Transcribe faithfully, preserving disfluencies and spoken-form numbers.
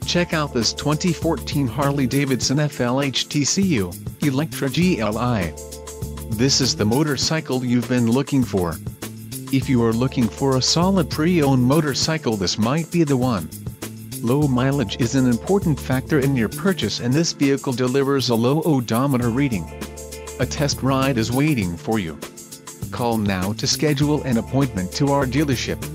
Check out this twenty fourteen Harley-Davidson F L H T C U, ELECTRA G L I. This is the motorcycle you've been looking for. If you are looking for a solid pre-owned motorcycle, this might be the one. Low mileage is an important factor in your purchase, and this vehicle delivers a low odometer reading. A test ride is waiting for you. Call now to schedule an appointment to our dealership.